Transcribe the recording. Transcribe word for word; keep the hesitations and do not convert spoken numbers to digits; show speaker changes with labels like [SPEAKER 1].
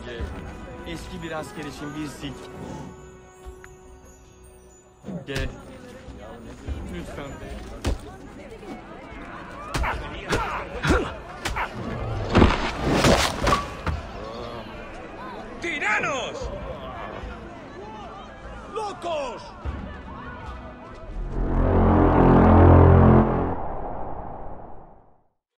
[SPEAKER 1] G. Eski bir asker için bir sik. G. Lütfen be.
[SPEAKER 2] ¡Tiranos! ¡Locos!